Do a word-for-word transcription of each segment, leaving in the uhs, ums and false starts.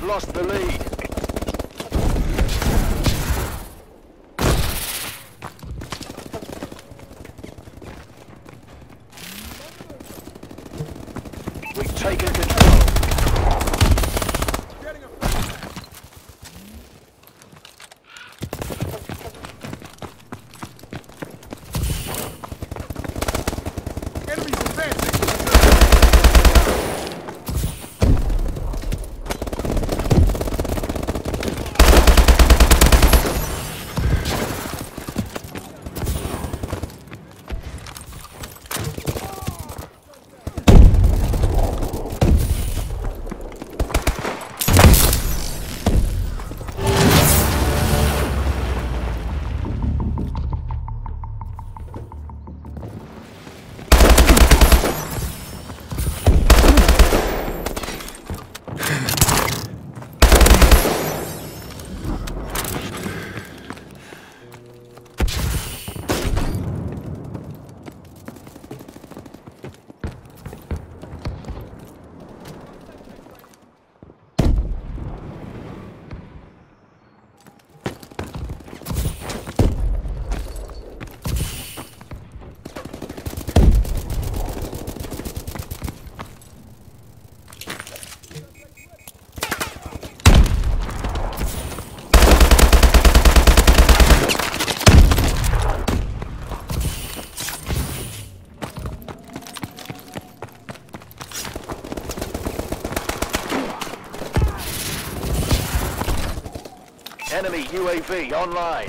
We've lost the lead. We've taken control. Enemy U A V online.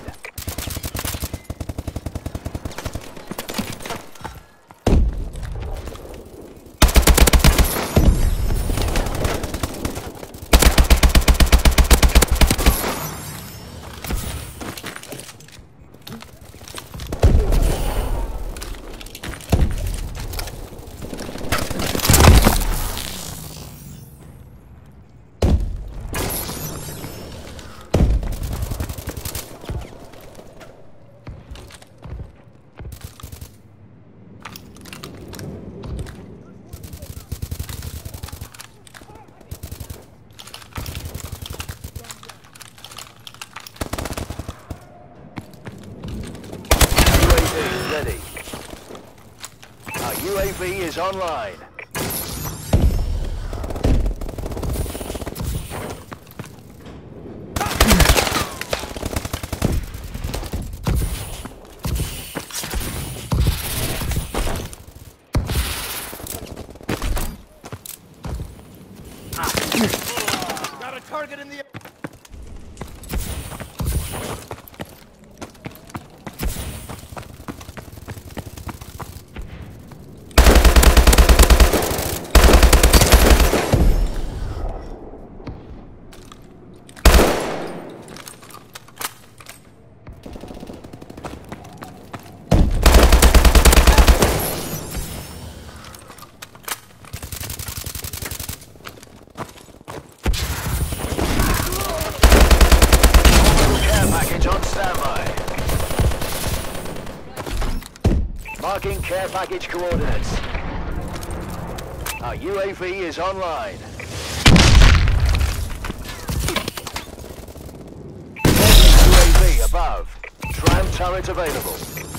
Ready. Our U A V is online. Got a target in the... Marking care package coordinates. Our U A V is online. U A V above. Tram turret available.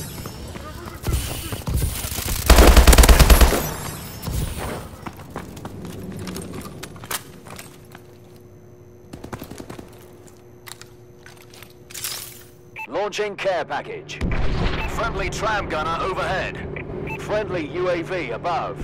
Launching care package. Friendly tram gunner overhead. Friendly U A V above.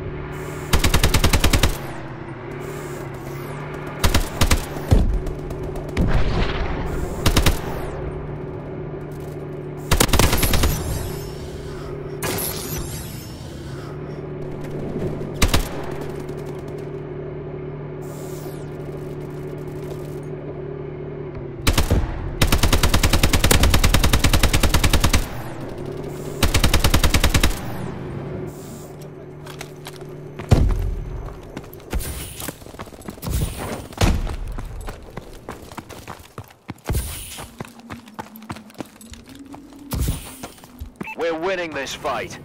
We're winning this fight.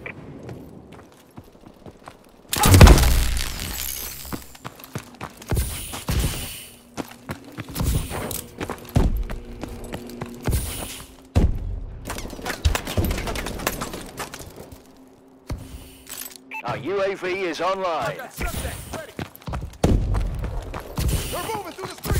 V is online. Got subject ready. They're moving through the street.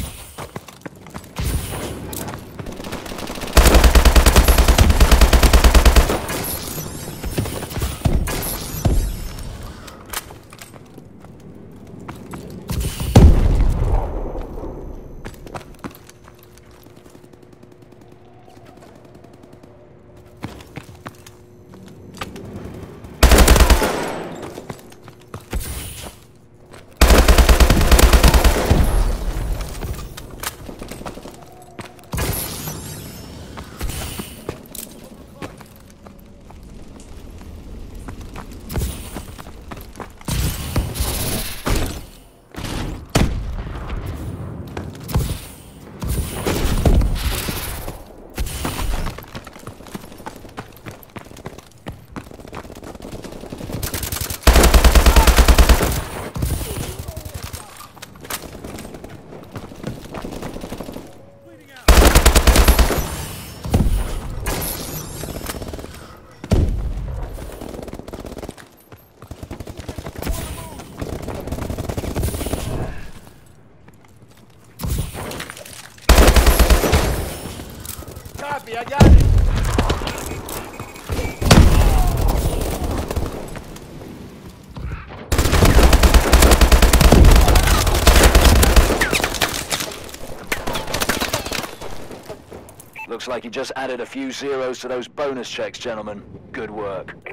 Copy, I got it. Looks like you just added a few zeros to those bonus checks, gentlemen. Good work.